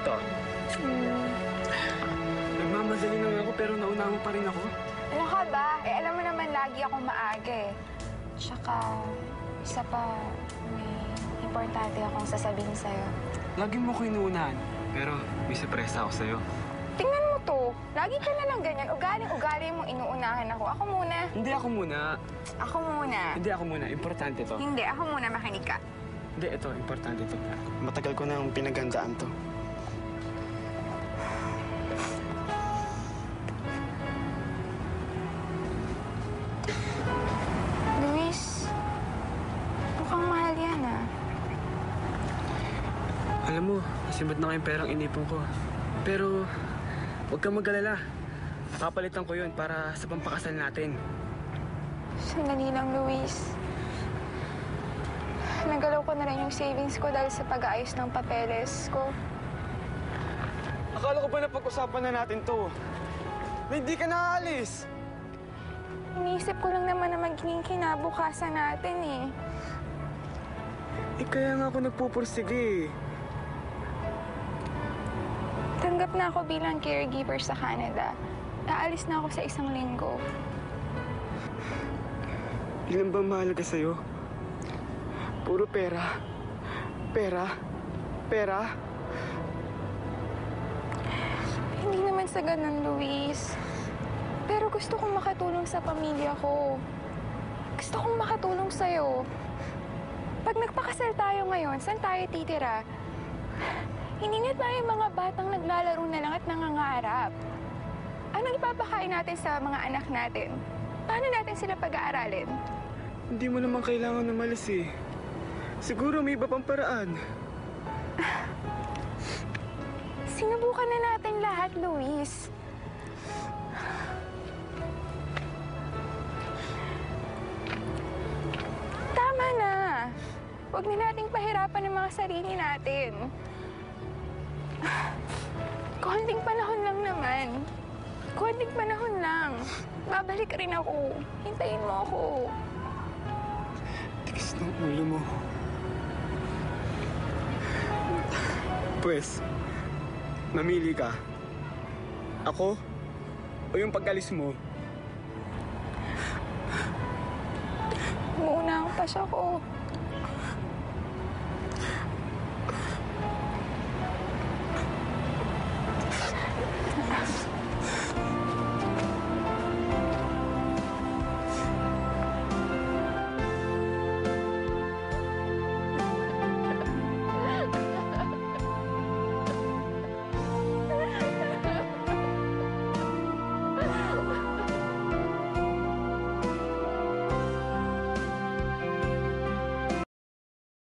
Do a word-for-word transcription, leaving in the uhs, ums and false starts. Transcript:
Ito. Hmm. Nagmamadali lang ako pero nauna mo pa rin ako. Ano ka ba? Eh, alam mo naman lagi akong maaga eh. Tsaka, isa pa, may importante akong sasabihin sa'yo. Lagi mo ko inuunahan, pero may surpresa ako sa'yo. Tingnan mo to. Lagi ka na lang ganyan. Ugaling-ugali mo inuunahan ako. Ako muna. Hindi ako muna. Ako muna. Hindi ako muna. Importante to. Hindi, ako muna. Makinig ka. Hindi, ito. Importante to. Matagal ko nang pinagandaan to. Luis, mukhang mahal yan ah. Alam mo, nasimbat na kayong perang inipon ko. Pero, huwag kang mag-alala. Papalitan ko yun para sa pampakasal natin. Sandali lang, Luis. Nagalaw ko na rin yung savings ko dahil sa pag-aayos ng papeles ko. Akala ko ba na pag-usapan na natin to? Na hindi ka naaalis. Iniisip ko lang naman na magiging kinabukasan natin eh. Eh, kaya nga ako nagpupursige eh. Tanggap na ako bilang caregiver sa Canada. Aalis na ako sa isang linggo. Ilan ba mahalaga sa'yo? Puro pera. Pera. Pera. Hindi naman sa ganun, Luis. Pero gusto kong makatulong sa pamilya ko. Gusto kong makatulong sa'yo. Pag nagpakasal tayo ngayon, saan tayo titira? Hindi na tayo mga batang naglalaro na lang at nangangarap. Anong ipapakain natin sa mga anak natin? Paano natin sila pag-aaralin? Hindi mo naman kailangan na malis eh. Siguro may iba pang paraan. Sinubukan na natin lahat, Luis. Tama na. Huwag na nating pahirapan ang mga sarili natin. Konting panahon lang naman. Konting panahon lang. Babalik rin ako. Hintayin mo ako. Tigas ng ulo mo. Pwes, mamili ka. Ako o yung pag-alis mo? Muna ang pasya ko.